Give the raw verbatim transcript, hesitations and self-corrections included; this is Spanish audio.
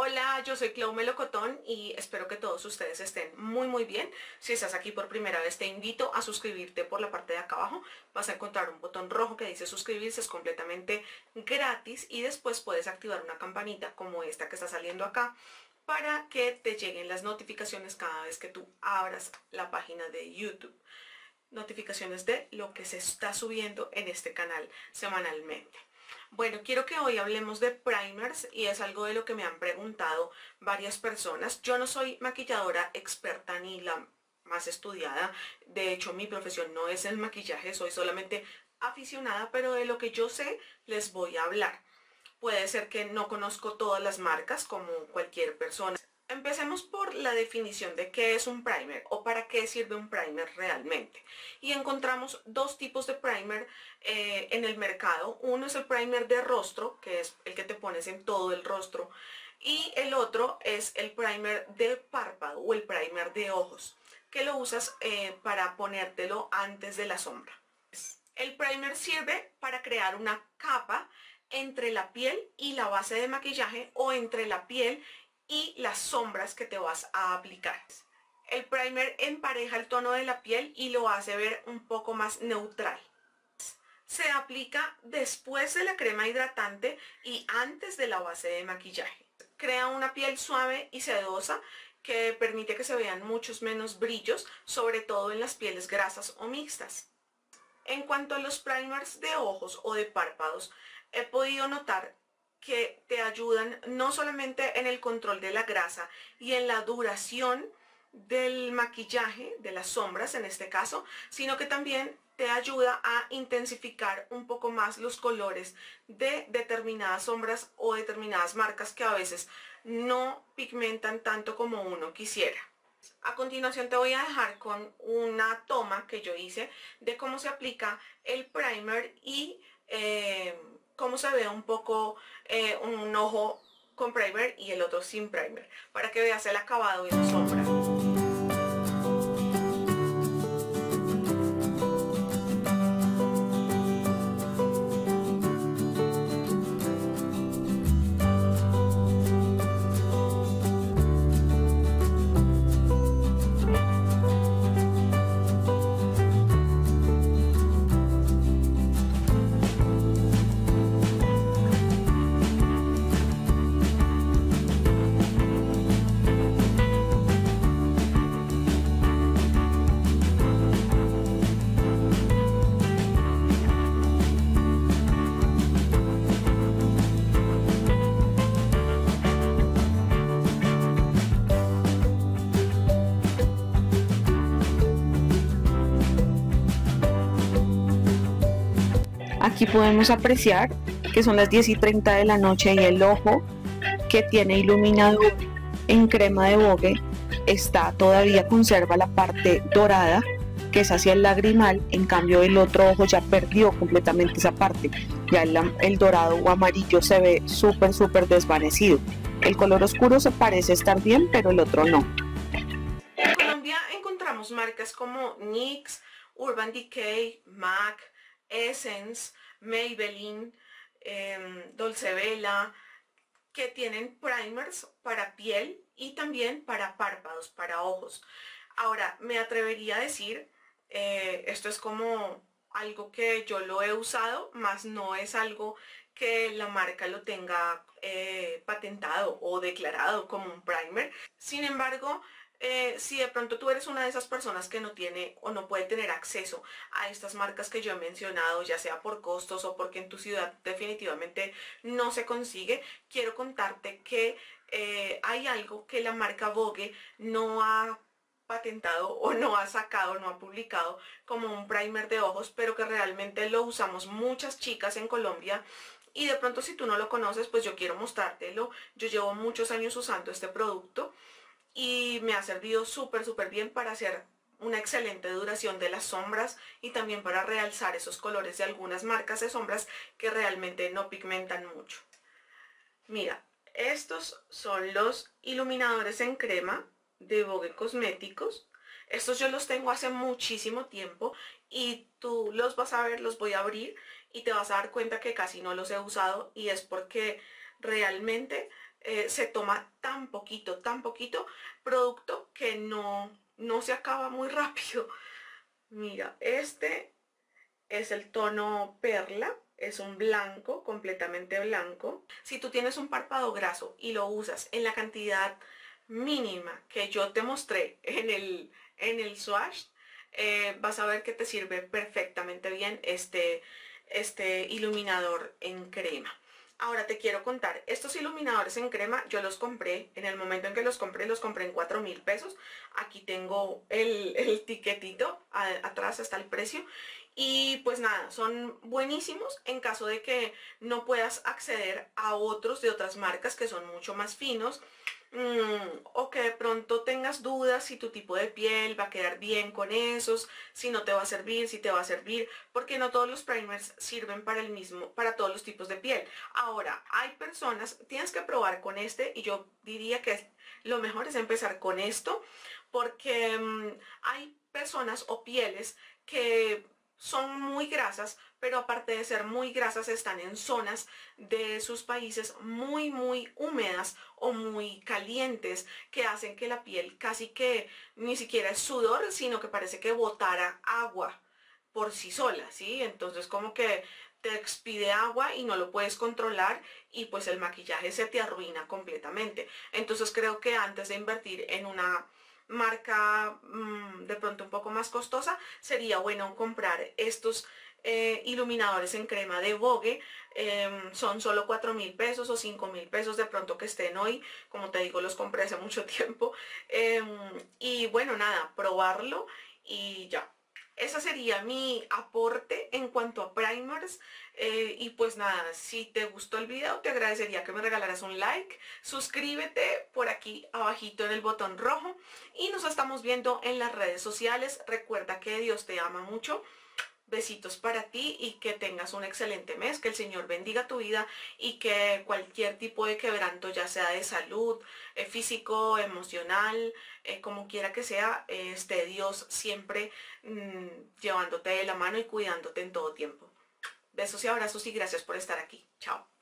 Hola, yo soy Clau Melocotón y espero que todos ustedes estén muy muy bien. Si estás aquí por primera vez te invito a suscribirte por la parte de acá abajo. Vas a encontrar un botón rojo que dice suscribirse, es completamente gratis y después puedes activar una campanita como esta que está saliendo acá para que te lleguen las notificaciones cada vez que tú abras la página de YouTube. Notificaciones de lo que se está subiendo en este canal semanalmente. Bueno, quiero que hoy hablemos de primers y es algo de lo que me han preguntado varias personas. Yo no soy maquilladora experta ni la más estudiada. De hecho, mi profesión no es el maquillaje, soy solamente aficionada, pero de lo que yo sé les voy a hablar. Puede ser que no conozco todas las marcas como cualquier persona. Empecemos por la definición de qué es un primer o para qué sirve un primer realmente. Y encontramos dos tipos de primer eh, en el mercado. Uno es el primer de rostro, que es el que te pones en todo el rostro. Y el otro es el primer de párpado o el primer de ojos, que lo usas eh, para ponértelo antes de la sombra. El primer sirve para crear una capa entre la piel y la base de maquillaje o entre la piel y las sombras que te vas a aplicar. El primer empareja el tono de la piel y lo hace ver un poco más neutral. Se aplica después de la crema hidratante y antes de la base de maquillaje. Crea una piel suave y sedosa que permite que se vean muchos menos brillos, sobre todo en las pieles grasas o mixtas. En cuanto a los primers de ojos o de párpados, he podido notar que te ayudan no solamente en el control de la grasa y en la duración del maquillaje, de las sombras en este caso, sino que también te ayuda a intensificar un poco más los colores de determinadas sombras o determinadas marcas que a veces no pigmentan tanto como uno quisiera. A continuación te voy a dejar con una toma que yo hice de cómo se aplica el primer y eh, cómo se ve un poco eh, un ojo con primer y el otro sin primer, para que veas el acabado y la sombra. Aquí podemos apreciar que son las diez y treinta de la noche y el ojo que tiene iluminado en crema de Vogue está todavía conserva la parte dorada que es hacia el lagrimal. En cambio el otro ojo ya perdió completamente esa parte, ya el, el dorado o amarillo se ve súper súper desvanecido. El color oscuro se parece estar bien, pero el otro no. En Colombia encontramos marcas como NYX, Urban Decay, MAC, Essence, Maybelline, eh, Dolce Vela, que tienen primers para piel y también para párpados, para ojos. Ahora, me atrevería a decir, eh, esto es como algo que yo lo he usado, más no es algo que la marca lo tenga eh, patentado o declarado como un primer. Sin embargo, Eh, si de pronto tú eres una de esas personas que no tiene o no puede tener acceso a estas marcas que yo he mencionado, ya sea por costos o porque en tu ciudad definitivamente no se consigue, quiero contarte que eh, hay algo que la marca Vogue no ha patentado o no ha sacado, no ha publicado como un primer de ojos, pero que realmente lo usamos muchas chicas en Colombia. Y de pronto si tú no lo conoces, pues yo quiero mostrártelo. Yo llevo muchos años usando este producto y me ha servido súper súper bien para hacer una excelente duración de las sombras y también para realzar esos colores de algunas marcas de sombras que realmente no pigmentan mucho. Mira, estos son los iluminadores en crema de Vogue Cosméticos. Estos yo los tengo hace muchísimo tiempo y tú los vas a ver, los voy a abrir y te vas a dar cuenta que casi no los he usado, y es porque realmente eh, se toma tan poquito, tan poquito producto que no, no se acaba muy rápido. Mira, este es el tono perla, es un blanco, completamente blanco. Si tú tienes un párpado graso y lo usas en la cantidad mínima que yo te mostré en el, en el swatch, eh, vas a ver que te sirve perfectamente bien este, este iluminador en crema. Ahora te quiero contar, estos iluminadores en crema yo los compré, en el momento en que los compré, los compré en cuatro mil pesos. Aquí tengo el, el tiquetito, a, atrás está el precio. Y pues nada, son buenísimos en caso de que no puedas acceder a otros de otras marcas que son mucho más finos. Mm, o que de pronto tengas dudas si tu tipo de piel va a quedar bien con esos, si no te va a servir, si te va a servir, porque no todos los primers sirven para el mismo, para todos los tipos de piel. Ahora, hay personas, tienes que probar con este y yo diría que lo mejor es empezar con esto, porque mm, hay personas o pieles que son muy grasas, pero aparte de ser muy grasas están en zonas de sus países muy muy húmedas o muy calientes, que hacen que la piel casi que ni siquiera es sudor, sino que parece que botara agua por sí sola, ¿sí? Entonces como que te expide agua y no lo puedes controlar y pues el maquillaje se te arruina completamente. Entonces creo que antes de invertir en una marca mmm, de pronto un poco más costosa, sería bueno comprar estos eh, iluminadores en crema de Vogue. Eh, son solo cuatro mil pesos o cinco mil pesos de pronto que estén hoy. Como te digo, los compré hace mucho tiempo. Eh, y bueno, nada, probarlo y ya. Ese sería mi aporte en cuanto a primers. Eh, y pues nada, si te gustó el video, te agradecería que me regalaras un like. Suscríbete por aquí abajito en el botón rojo. Y nos estamos viendo en las redes sociales. Recuerda que Dios te ama mucho. Besitos para ti y que tengas un excelente mes, que el Señor bendiga tu vida y que cualquier tipo de quebranto, ya sea de salud, eh, físico, emocional, eh, como quiera que sea, eh, esté Dios siempre mmm, llevándote de la mano y cuidándote en todo tiempo. Besos y abrazos y gracias por estar aquí. Chao.